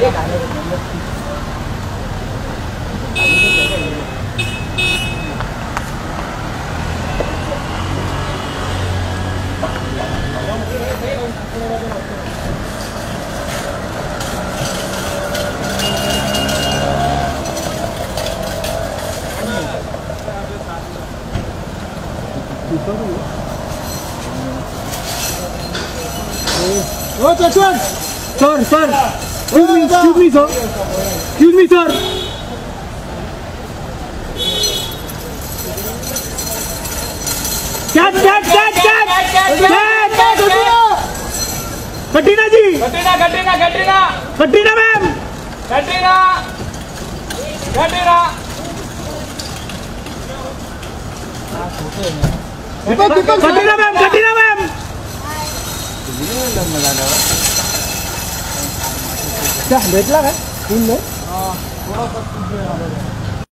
Oh, Jackson! Sir! Excuse me, sir! Excuse me, sir! Catch! Katrina ji! Katrina ma'am! Katrina ma'am! क्या भेटला है?